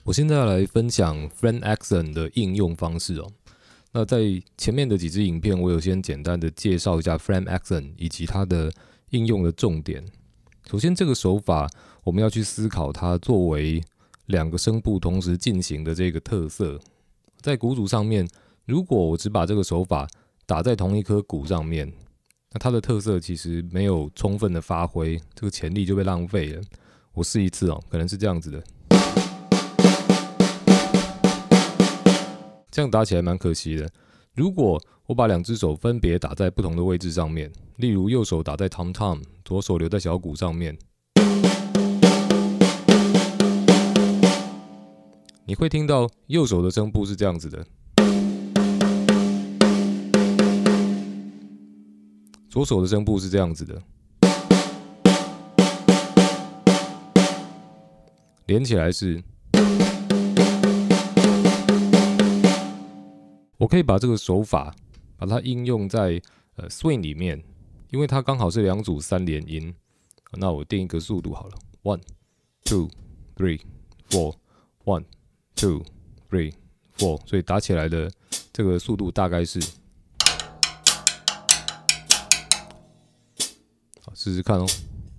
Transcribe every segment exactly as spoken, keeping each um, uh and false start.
我现在要来分享 Friend Accent 的应用方式哦。那在前面的几支影片，我有先简单的介绍一下 Friend Accent 以及它的应用的重点。首先，这个手法我们要去思考它作为两个声部同时进行的这个特色。在鼓组上面，如果我只把这个手法打在同一颗鼓上面，那它的特色其实没有充分的发挥，这个潜力就被浪费了。我试一次哦，可能是这样子的。这样打起来蛮可惜的。如果我把两只手分别打在不同的位置上面，例如右手打在 tom tom， 左手留在小鼓上面，你会听到右手的声部是这样子的，左手的声部是这样子的，连起来是。我可以把这个手法把它应用在呃 swing 里面，因为它刚好是两组三连音。那我定一个速度好了 ，one two three four one two three four， 所以打起来的这个速度大概是，好，试试看哦。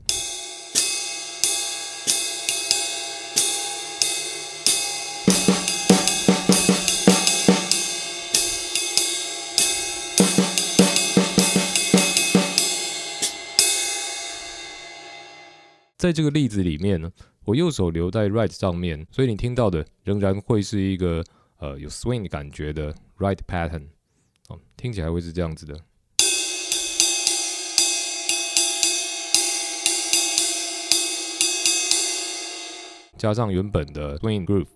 在这个例子里面呢，我右手留在 right 上面，所以你听到的仍然会是一个呃有 swing 的感觉的 right pattern， 哦，听起来会是这样子的。加上原本的 swing groove。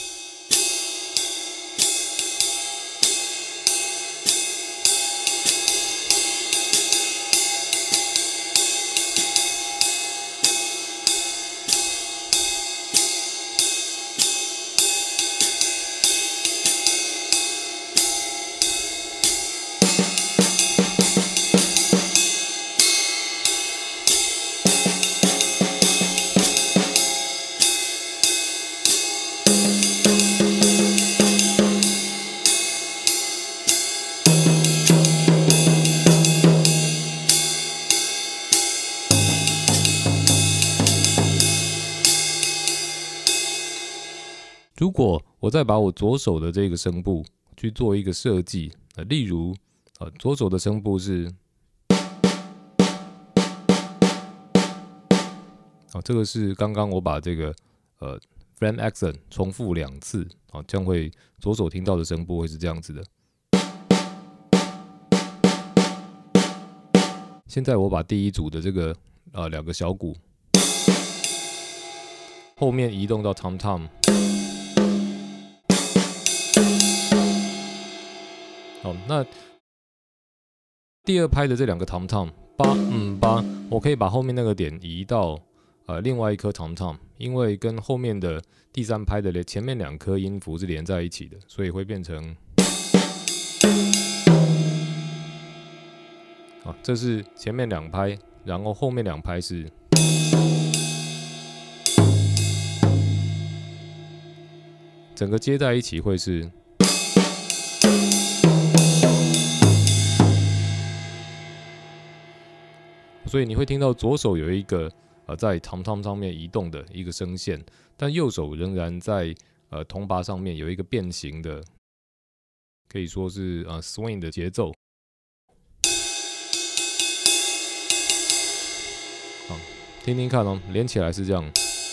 如果我再把我左手的这个声部去做一个设计，呃，例如，呃，左手的声部是，哦，这个是刚刚我把这个呃 Friend Accent 重复两次，哦，这样会左手听到的声部会是这样子的。现在我把第一组的这个呃两个小鼓后面移动到 tom tom。好，那第二拍的这两个 tom tom 八嗯八，我可以把后面那个点移到呃另外一颗 tom tom， 因为跟后面的第三拍的前面两颗音符是连在一起的，所以会变成，啊，这是前面两拍，然后后面两拍是，整个接在一起会是。所以你会听到左手有一个呃在 tom tom 上面移动的一个声线，但右手仍然在呃铜钹上面有一个变形的，可以说是呃 swing 的节奏。好，听听看哦，连起来是这样。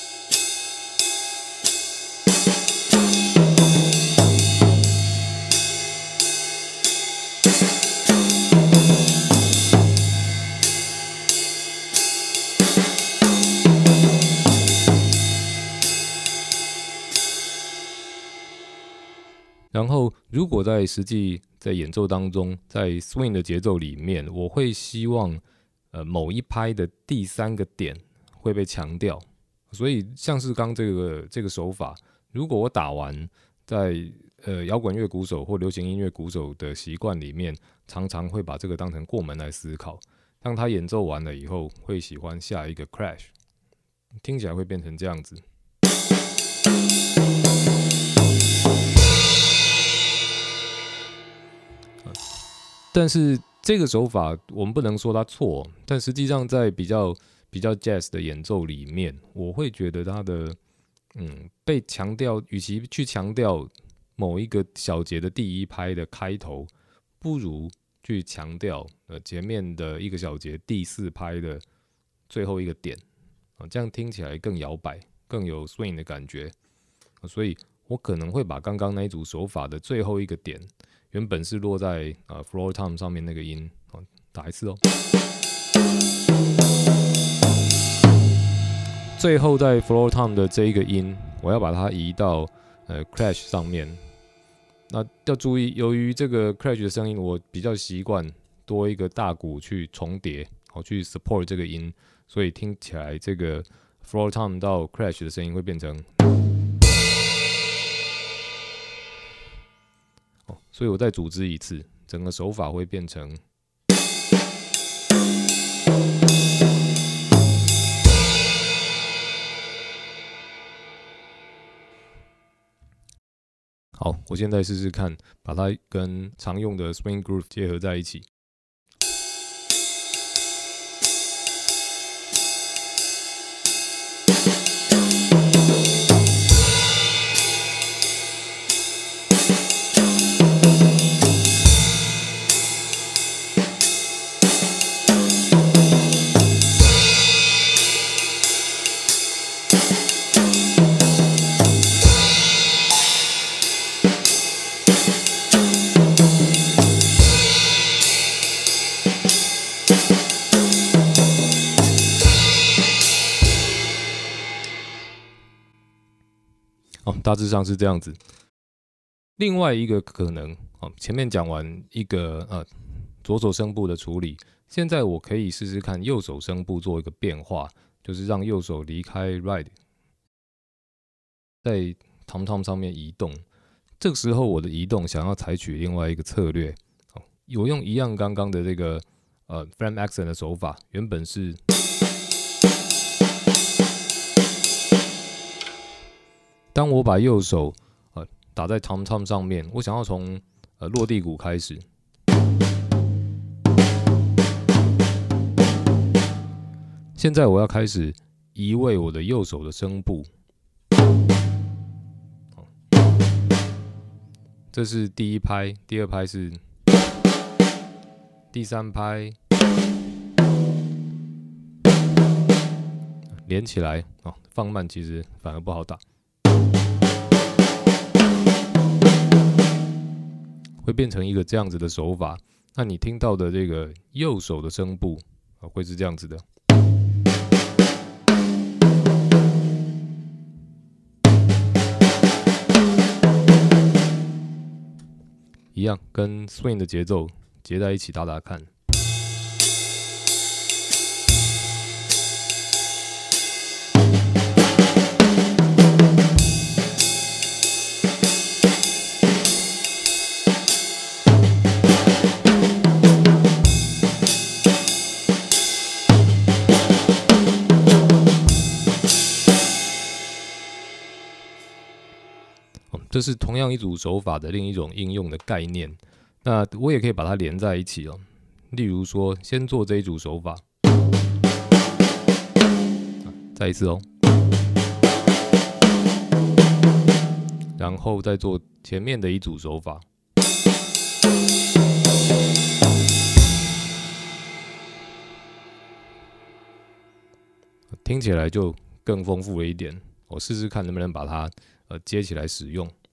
然后，如果在实际在演奏当中，在 swing 的节奏里面，我会希望，呃，某一拍的第三个点会被强调。所以，像是刚这个这个手法，如果我打完，在呃摇滚乐鼓手或流行音乐鼓手的习惯里面，常常会把这个当成过门来思考。当他演奏完了以后，会喜欢下一个 crash， 听起来会变成这样子。 但是这个手法我们不能说它错，但实际上在比较比较 jazz 的演奏里面，我会觉得它的嗯被强调，与其去强调某一个小节的第一拍的开头，不如去强调呃前面的一个小节第四拍的最后一个点啊，这样听起来更摇摆，更有 swing 的感觉。啊、所以我可能会把刚刚那一组手法的最后一个点，原本是落在呃 floor tom 上面那个音，啊、打一次哦。最后在 floor tom 的这一个音，我要把它移到呃 crash 上面。那要注意，由于这个 crash 的声音，我比较习惯多一个大鼓去重叠，好去 support 这个音，所以听起来这个 floor tom 到 crash 的声音会变成，哦，所以我再组织一次，整个手法会变成。好，我现在试试看，把它跟常用的 swing groove 结合在一起。哦，大致上是这样子。另外一个可能，哦，前面讲完一个呃左手声部的处理，现在我可以试试看右手声部做一个变化，就是让右手离开 ride， 在 tom tom 上面移动。这个时候我的移动想要采取另外一个策略，哦，我用一样刚刚的这个呃 frame accent 的手法，原本是。当我把右手呃打在 tom tom 上面，我想要从呃落地鼓开始，现在我要开始移位我的右手的声部，这是第一拍，第二拍是第三拍，连起来哦，放慢其实反而不好打。会变成一个这样子的手法，那你听到的这个右手的声部啊，会是这样子的。一样跟 swing 的节奏结在一起打打看。这是同样一组手法的另一种应用的概念。那我也可以把它连在一起哦。例如说，先做这一组手法，再一次哦，然后再做前面的一组手法。听起来就更丰富了一点。我试试看能不能把它呃接起来使用。